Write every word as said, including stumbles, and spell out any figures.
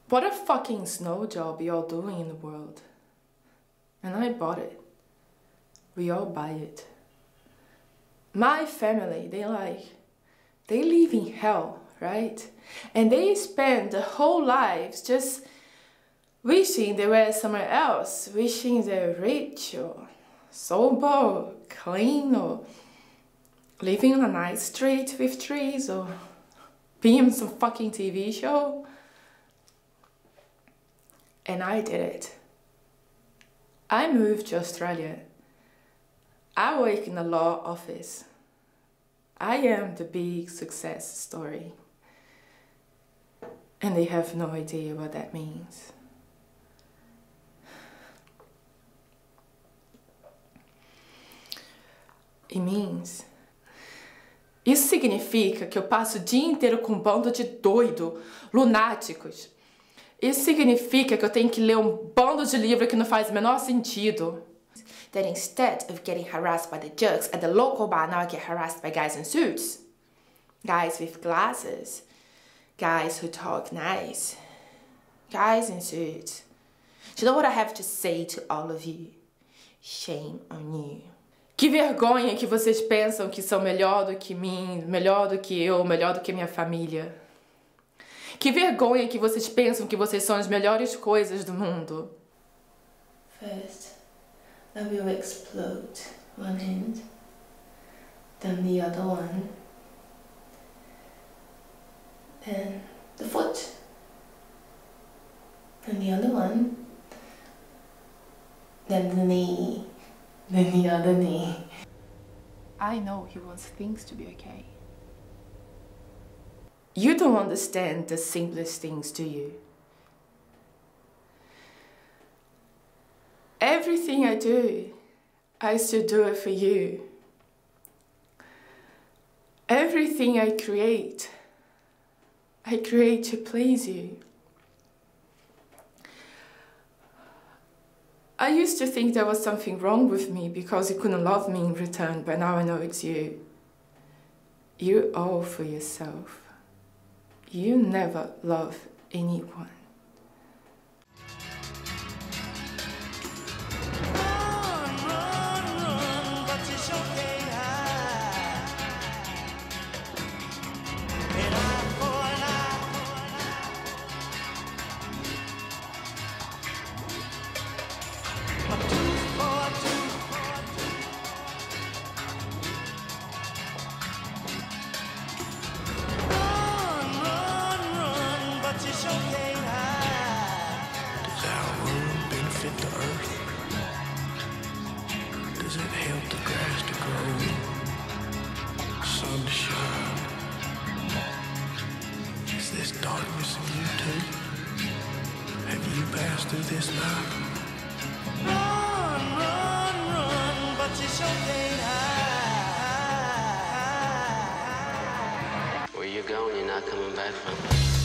What a fucking snow job you're doing in the world. And I bought it. We all buy it. My family, they like, they live in hell, right? And they spend their whole lives just wishing they were somewhere else, wishing they're rich or sober, or clean, or living on a nice street with trees, or being in some fucking T V show. And I did it. I moved to Australia. I work in a law office. I am the big success story. And they have no idea what that means. It means... Isso significa que eu passo o dia inteiro com um bando de doido, lunáticos. Isso significa que eu tenho que ler um bando de livro que não faz o menor sentido. That instead of getting harassed by the jerks at the local bar, now I get harassed by guys in suits. Guys with glasses. Guys who talk nice. Guys in suits. Do you know what I have to say to all of you? Shame on you. Que vergonha que vocês pensam que são melhor do que mim, melhor do que eu, melhor do que minha família. Que vergonha que vocês pensam que vocês são as melhores coisas do mundo. First, I will explode one hand, then the other one, then the foot, then the other one, then the knee, then the other knee. I know he wants things to be okay. You don't understand the simplest things, do you? Everything I do, I still do it for you. Everything I create, I create to please you. I used to think there was something wrong with me because you couldn't love me in return, but now I know it's you. You're all for yourself. You never love anyone. The earth? Does it help the grass to grow? Sun to shine? Is this darkness in you too? Have you passed through this night? Run, run, run, but you sure can't hide. Where you going, you're not coming back from.